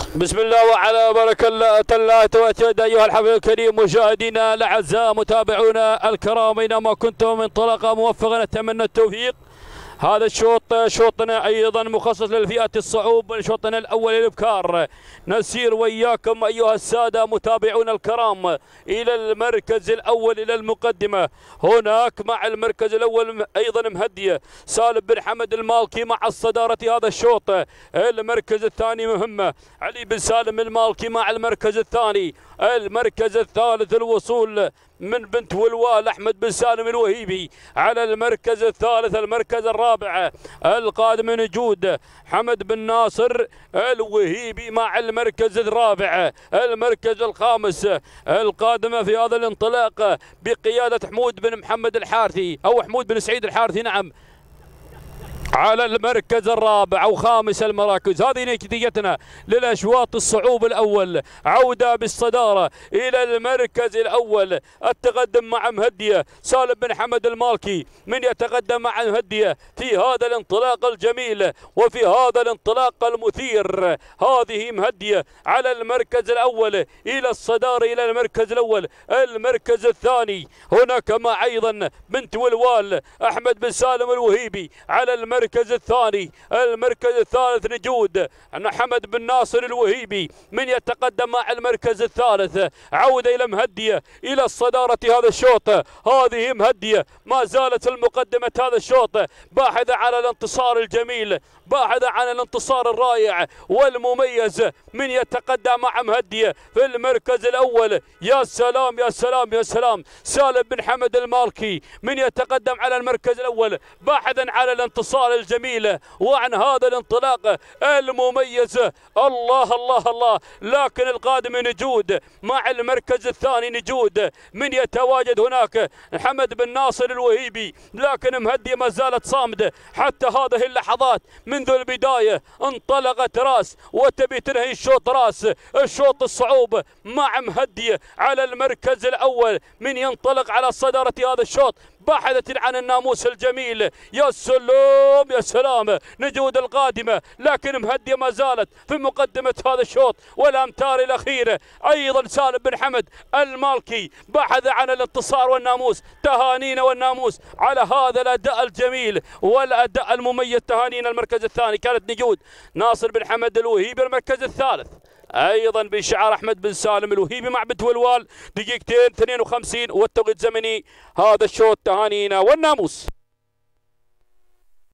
بسم الله وعلى بركة الله تواتد أيها الحفل الكريم مشاهدينا الأعزاء متابعونا الكرام أينما كنتم انطلاقة موفقة نتمنى التوفيق. هذا الشوط شوطنا أيضا مخصص للفئات الصعوب، شوطنا الأول الإبكار. نسير وياكم أيها السادة متابعونا الكرام إلى المركز الأول إلى المقدمة. هناك مع المركز الأول أيضا مهدية سالم بن حمد المالكي مع الصدارة هذا الشوط. المركز الثاني مهمة علي بن سالم المالكي مع المركز الثاني. المركز الثالث الوصول من بنت ولوال أحمد بن سالم الوهيبي على المركز الثالث. المركز الرابع القادم نجود حمد بن ناصر الوهيبي مع المركز الرابع. المركز الخامس القادمة في هذا الانطلاق بقيادة حمود بن محمد الحارثي أو حمود بن سعيد الحارثي نعم على المركز الرابع أو خامس المراكز. هذه نتيجتنا للأشواط الصعوب الأول. عودة بالصدارة إلى المركز الأول. التقدم مع مهدية سالم بن حمد المالكي. من يتقدم مع مهدية في هذا الانطلاق الجميل وفي هذا الانطلاق المثير؟ هذه مهدية على المركز الأول إلى الصدارة إلى المركز الأول. المركز الثاني هناك مع أيضا بنت ولوال أحمد بن سالم الوهيبي على المركز الثاني. المركز الثالث نجود حمد بن ناصر الوهيبي. من يتقدم مع المركز الثالث؟ عودة إلى مهدية إلى الصدارة هذا الشوط. هذه مهدية ما زالت المقدمة هذا الشوط باحثة على الانتصار الجميل، باحثة عن الانتصار الرائع والمميز. من يتقدم مع مهدية في المركز الأول؟ يا سلام يا سلام يا سلام، سالم بن حمد المالكي من يتقدم على المركز الأول باحثا على الانتصار الجميل وعن هذا الانطلاق المميز. الله الله الله. لكن القادم نجود مع المركز الثاني. نجود من يتواجد هناك حمد بن ناصر الوهيبي، لكن مهدية ما زالت صامدة حتى هذه اللحظات. منذ البداية انطلقت راس وتبي تنهي الشوط راس. الشوط الصعوب مع مهدية على المركز الأول. من ينطلق على صدارة هذا الشوط باحثة عن الناموس الجميل. يا سلام يا سلام. نجود القادمة، لكن مهدية ما زالت في مقدمة هذا الشوط والأمتار الأخيرة. أيضا سالم بن حمد المالكي بحث عن الانتصار والناموس. تهانينا والناموس على هذا الأداء الجميل والأداء المميز. تهانينا. المركز الثاني كانت نجود ناصر بن حمد الوهيبي. المركز الثالث ايضا بشعار احمد بن سالم الوهيبي مع بنت ولوال. دقيقتين 52 والتوقيت الزمني هذا الشوط. تهانينا والناموس.